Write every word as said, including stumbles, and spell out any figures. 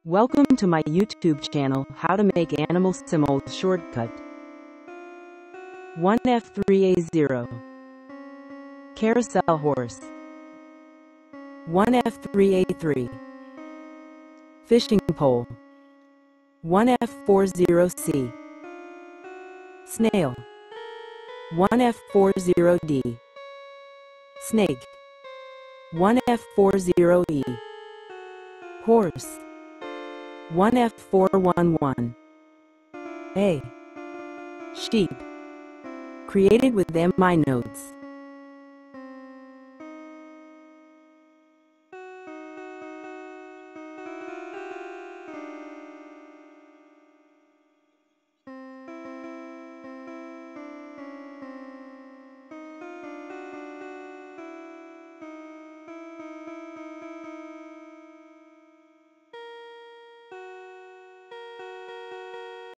Welcome to my YouTube channel, How to Make Animal Symbols Shortcut. one F three A zero Carousel Horse. one F three A three Fishing Pole. one F forty C Snail. one F forty D Snake. one F forty E Horse. one F four eleven A Sheep. Created with M I nodes.